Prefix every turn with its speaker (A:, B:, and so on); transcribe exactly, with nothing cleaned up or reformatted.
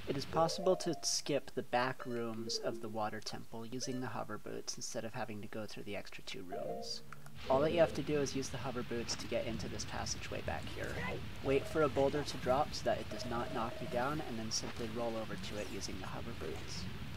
A: It is possible to skip the back rooms of the water temple using the hover boots instead of having to go through the extra two rooms. All that you have to do is use the hover boots to get into this passageway back here. Wait for a boulder to drop so that it does not knock you down, and then simply roll over to it using the hover boots.